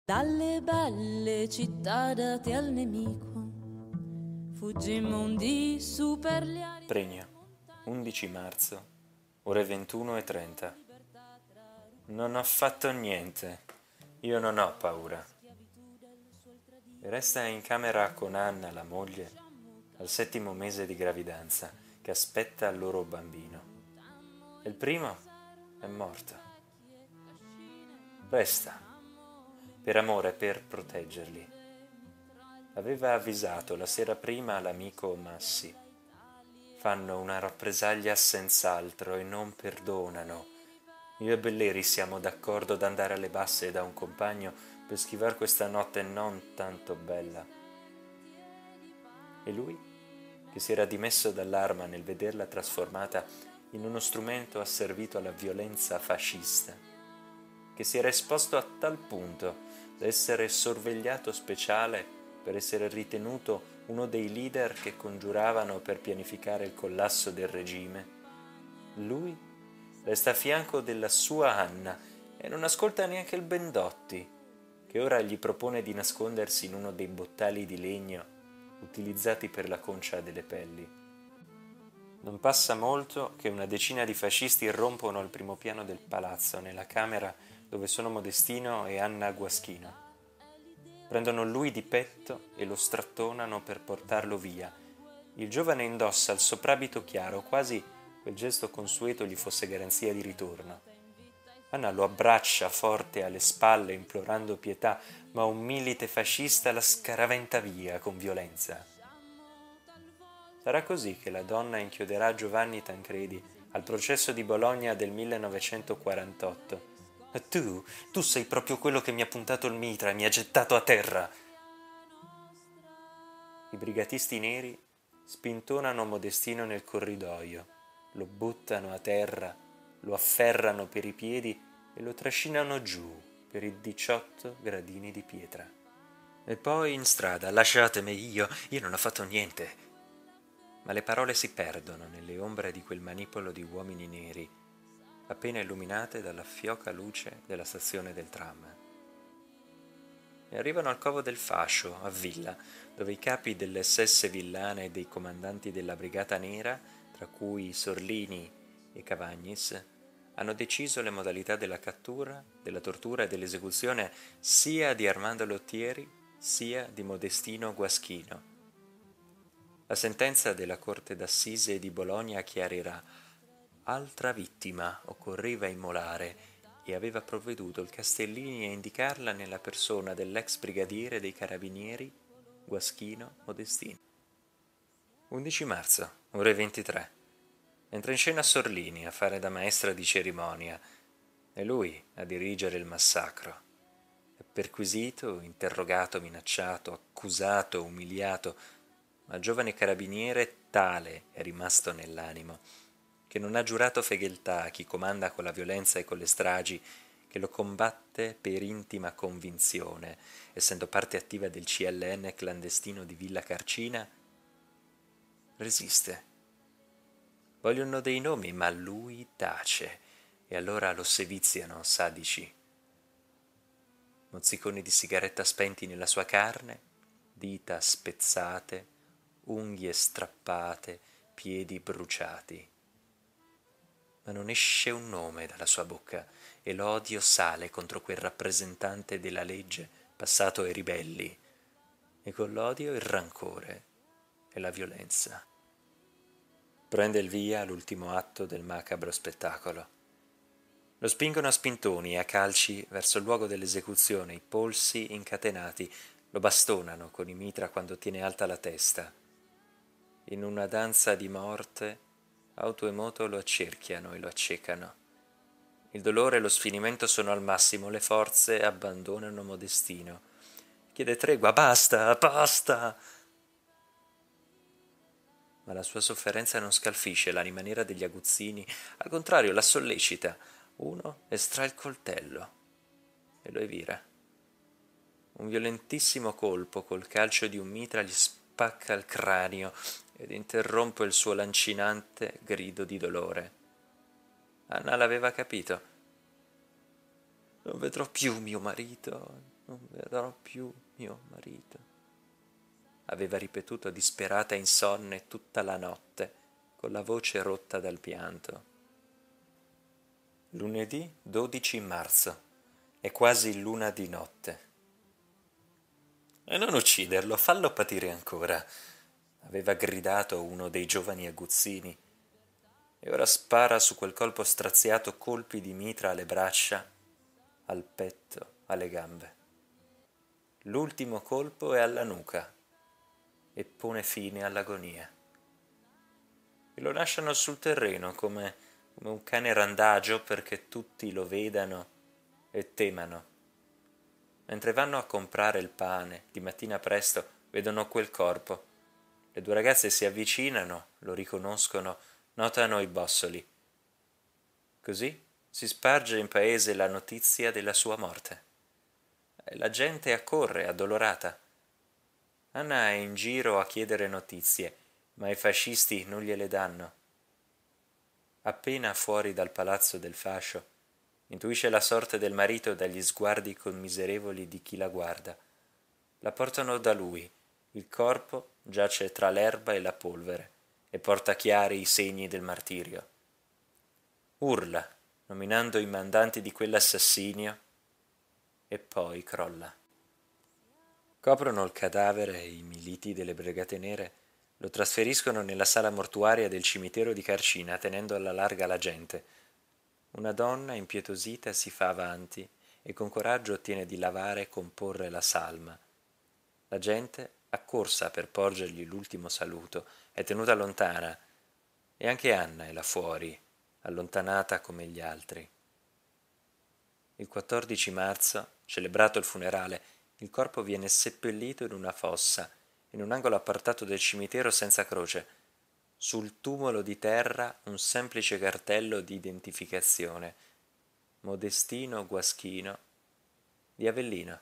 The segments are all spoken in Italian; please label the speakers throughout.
Speaker 1: Dalle belle città date al nemico, fuggimmo un dì su per le aride.
Speaker 2: Pregno, 11 marzo, ore 21:30. Non ho fatto niente, io non ho paura. Resta in camera con Anna, la moglie, al 7° mese di gravidanza, che aspetta il loro bambino. Il primo è morto. Resta, per amore, per proteggerli. Aveva avvisato la sera prima l'amico Massi. Fanno una rappresaglia senz'altro e non perdonano. Io e Belleri siamo d'accordo ad andare alle basse da un compagno per schivar questa notte non tanto bella. E lui, che si era dimesso dall'arma nel vederla trasformata in uno strumento asservito alla violenza fascista, che si era esposto a tal punto da essere sorvegliato speciale per essere ritenuto uno dei leader che congiuravano per pianificare il collasso del regime, lui resta a fianco della sua Anna e non ascolta neanche il Bendotti, che ora gli propone di nascondersi in uno dei bottali di legno utilizzati per la concia delle pelli. Non passa molto che una decina di fascisti irrompono al primo piano del palazzo, nella camera dove sono Modestino e Anna Guaschino. Prendono lui di petto e lo strattonano per portarlo via. Il giovane indossa il soprabito chiaro, quasi quel gesto consueto gli fosse garanzia di ritorno. Anna lo abbraccia forte alle spalle implorando pietà, ma un milite fascista la scaraventa via con violenza. Sarà così che la donna inchioderà Giovanni Tancredi al processo di Bologna del 1948. Tu sei proprio quello che mi ha puntato il mitra e mi ha gettato a terra. I brigatisti neri spintonano Modestino nel corridoio, lo buttano a terra, lo afferrano per i piedi e lo trascinano giù per i 18 gradini di pietra. E poi in strada: lasciatemi, io non ho fatto niente. Ma le parole si perdono nelle ombre di quel manipolo di uomini neri, appena illuminate dalla fioca luce della stazione del tram. E arrivano al covo del fascio, a Villa, dove i capi delle SS villane e dei comandanti della Brigata Nera, tra cui Sorlini e Cavagnis, hanno deciso le modalità della cattura, della tortura e dell'esecuzione sia di Armando Lottieri sia di Modestino Guaschino. La sentenza della Corte d'Assise di Bologna chiarirà: altra vittima occorreva immolare e aveva provveduto il Castellini a indicarla nella persona dell'ex brigadiere dei carabinieri Guaschino Modestino. 11 marzo, ore 23. Entra in scena Sorlini a fare da maestra di cerimonia. È lui a dirigere il massacro. È perquisito, interrogato, minacciato, accusato, umiliato, ma giovane carabiniere tale è rimasto nell'animo, che non ha giurato fedeltà a chi comanda con la violenza e con le stragi, che lo combatte per intima convinzione, essendo parte attiva del CLN clandestino di Villa Carcina, resiste. Vogliono dei nomi, ma lui tace, e allora lo seviziano sadici. Mozziconi di sigaretta spenti nella sua carne, dita spezzate, unghie strappate, piedi bruciati. Ma non esce un nome dalla sua bocca e l'odio sale contro quel rappresentante della legge passato ai ribelli, e con l'odio il rancore e la violenza. Prende il via l'ultimo atto del macabro spettacolo. Lo spingono a spintoni e a calci verso il luogo dell'esecuzione, i polsi incatenati, lo bastonano con i mitra quando tiene alta la testa. In una danza di morte, auto e moto lo accerchiano e lo accecano. Il dolore e lo sfinimento sono al massimo, le forze abbandonano Modestino. Chiede tregua: basta, basta! Ma la sua sofferenza non scalfisce l'anima nera degli aguzzini, al contrario la sollecita. Uno estrae il coltello e lo evira. Un violentissimo colpo col calcio di un mitra gli spacca il cranio ed interrompe il suo lancinante grido di dolore. Anna l'aveva capito. Non vedrò più mio marito, non vedrò più mio marito, aveva ripetuto disperata e insonne tutta la notte, con la voce rotta dal pianto. Lunedì 12 marzo, è quasi l'una di notte. E non ucciderlo, fallo patire ancora, aveva gridato uno dei giovani aguzzini, e ora spara su quel colpo straziato colpi di mitra alle braccia, al petto, alle gambe. L'ultimo colpo è alla nuca e pone fine all'agonia. E lo lasciano sul terreno come un cane randagio perché tutti lo vedano e temano. Mentre vanno a comprare il pane, di mattina presto, vedono quel corpo. Le due ragazze si avvicinano, lo riconoscono, notano i bossoli. Così si sparge in paese la notizia della sua morte. E la gente accorre, addolorata. Anna è in giro a chiedere notizie, ma i fascisti non gliele danno. Appena fuori dal palazzo del fascio, intuisce la sorte del marito dagli sguardi commiserevoli di chi la guarda. La portano da lui, il corpo giace tra l'erba e la polvere e porta chiari i segni del martirio. Urla, nominando i mandanti di quell'assassinio, e poi crolla. Coprono il cadavere e i militi delle Brigate Nere lo trasferiscono nella sala mortuaria del cimitero di Carcina, tenendo alla larga la gente. Una donna impietosita si fa avanti e con coraggio ottiene di lavare e comporre la salma. La gente accorsa per porgergli l'ultimo saluto, è tenuta lontana, e anche Anna è là fuori, allontanata come gli altri. Il 14 marzo, celebrato il funerale, il corpo viene seppellito in una fossa, in un angolo appartato del cimitero senza croce. Sul tumulo di terra un semplice cartello di identificazione. Modestino Guaschino di Avellino.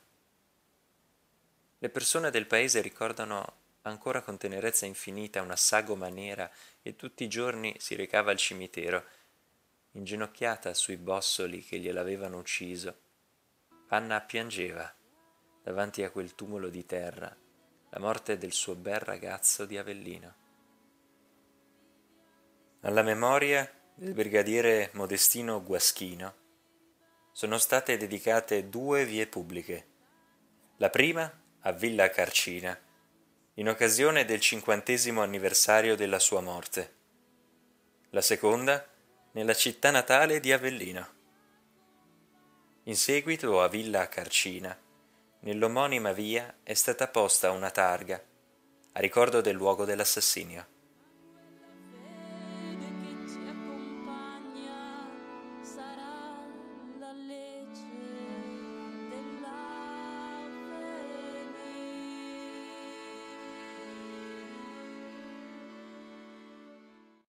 Speaker 2: Le persone del paese ricordano ancora con tenerezza infinita una sagoma nera e tutti i giorni si recava al cimitero, inginocchiata sui bossoli che gliel'avevano ucciso. Anna piangeva davanti a quel tumulo di terra la morte del suo bel ragazzo di Avellino. Alla memoria del brigadiere Modestino Guaschino sono state dedicate 2 vie pubbliche. La prima a Villa Carcina, in occasione del 50° anniversario della sua morte. La seconda nella città natale di Avellino. In seguito a Villa Carcina, nell'omonima via è stata posta una targa a ricordo del luogo dell'assassinio.